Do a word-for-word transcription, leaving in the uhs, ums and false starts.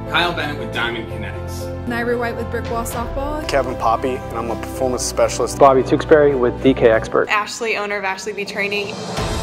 Kyle Bennett with Diamond Kinetics. Naira White with Brick Wall Softball. Kevin Poppy, and I'm a performance specialist. Bobby Tewksbury with D K Expert. Ashley, owner of Ashley B Training.